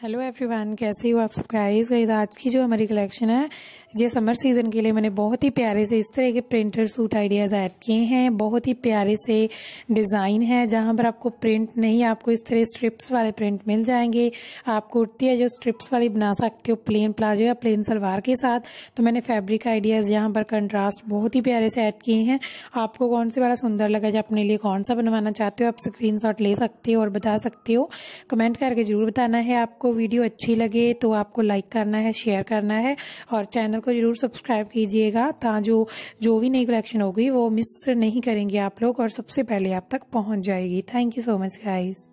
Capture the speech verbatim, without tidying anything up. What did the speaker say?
Hello everyone, कैसे हो आप सब गाइस। गाइस आज की जो हमारी कलेक्शन है ये समर सीज़न के लिए मैंने बहुत ही प्यारे से इस तरह के प्रिंटर सूट आइडियाज़ ऐड किए हैं। बहुत ही प्यारे से डिज़ाइन है जहां पर आपको प्रिंट नहीं, आपको इस तरह स्ट्रिप्स वाले प्रिंट मिल जाएंगे। आप कुर्ती है जो स्ट्रिप्स वाली बना सकते हो प्लेन प्लाजो या प्लेन सलवार के साथ। तो मैंने फैब्रिक आइडियाज़ यहाँ पर कंट्रास्ट बहुत ही प्यारे से ऐड किए हैं। आपको कौन से वाला सुंदर लगा, जो अपने लिए कौन सा बनवाना चाहते हो आप स्क्रीन ले सकते हो और बता सकते हो। कमेंट करके जरूर बताना है। आपको वीडियो अच्छी लगे तो आपको लाइक करना है, शेयर करना है और चैनल को जरूर सब्सक्राइब कीजिएगा ताकि जो जो भी नई कलेक्शन होगी वो मिस नहीं करेंगे आप लोग और सबसे पहले आप तक पहुंच जाएगी। Thank you so much guys.